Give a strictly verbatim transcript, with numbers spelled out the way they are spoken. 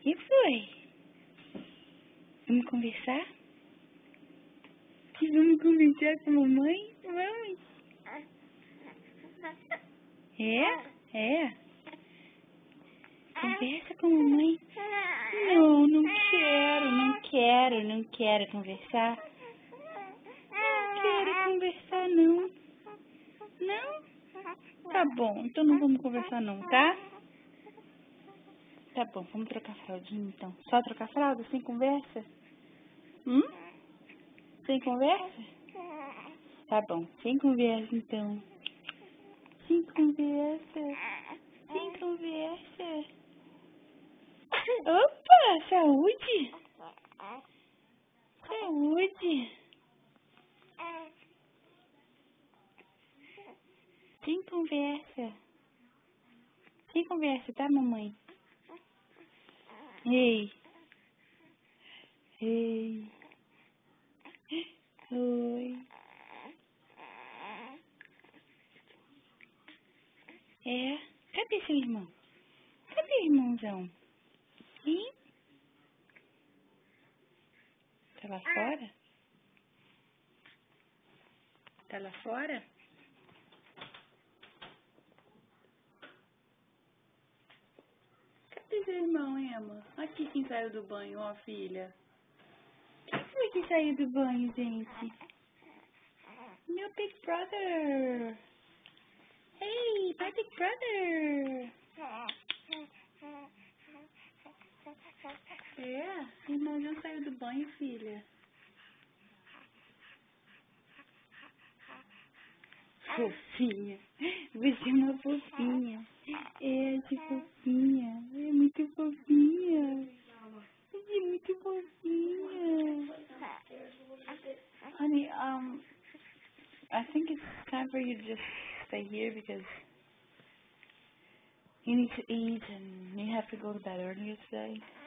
que foi? Vamos conversar? Vamos conversar com a mamãe? Vamos? É? É? Conversa com a mamãe? Não, não quero, não quero, não quero conversar. Não quero conversar, não. Não? Tá bom, então não vamos conversar não, tá? Tá bom, vamos trocar fraldinha então. Só trocar fralda, sem conversa? Hum? Sem conversa? Tá bom, sem conversa então. Sem conversa. Sem conversa. Opa, saúde. Saúde. Sem conversa. Sem conversa, tá, mamãe? Ei. Ei. Oi. É? Cadê seu irmão? Cadê irmãozão? Ih? Tá lá fora? Tá lá fora? Cadê seu irmão, Emma? Aqui quem saiu do banho, ó, filha. Quem foi que saiu do banho, gente? Meu Big Brother. Hey, my Big Brother. É? O irmãozão saiu do banho, filha. Fofinha. Você é uma fofinha. É, que fofinha. É muito fofinha. Você é muito fofinha. Honey, um, I think it's time for you to just stay here because you need to eat and you have to go to bed earlier today.